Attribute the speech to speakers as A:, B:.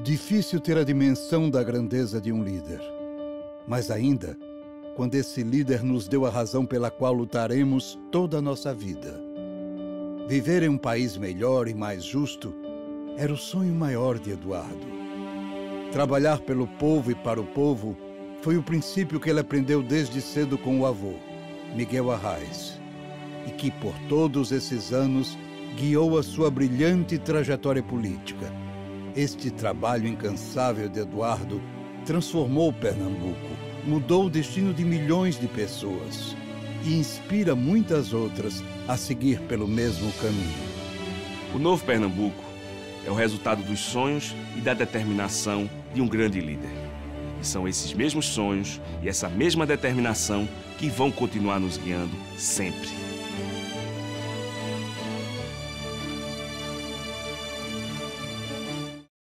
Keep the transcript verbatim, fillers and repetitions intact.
A: Difícil ter a dimensão da grandeza de um líder. Mas ainda, quando esse líder nos deu a razão pela qual lutaremos toda a nossa vida. Viver em um país melhor e mais justo era o sonho maior de Eduardo. Trabalhar pelo povo e para o povo foi o princípio que ele aprendeu desde cedo com o avô, Miguel Arraes, e que por todos esses anos guiou a sua brilhante trajetória política. Este trabalho incansável de Eduardo transformou Pernambuco, mudou o destino de milhões de pessoas e inspira muitas outras a seguir pelo mesmo caminho.
B: O novo Pernambuco é o resultado dos sonhos e da determinação de um grande líder. E são esses mesmos sonhos e essa mesma determinação que vão continuar nos guiando sempre.